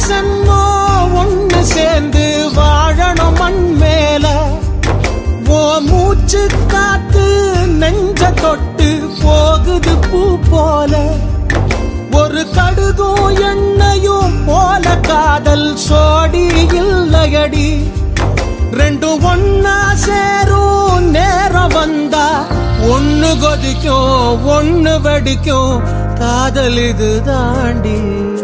சென்னோ ஒண்ணு சேர்ந்து வாழணும் மண் மேல. ஓ மூச்சு காத்து நெஞ்ச தொட்டு போகுது பூ போல. ஒரு கடுகும் எண்ணெயும் போல காதல் சோடி இல்லையடி. ரெண்டும் ஒன்னா சேரும் நேரம் வந்தா ஒண்ணு கொதிக்கும் ஒண்ணு வெடிக்கும். காதல் இது தாண்டி.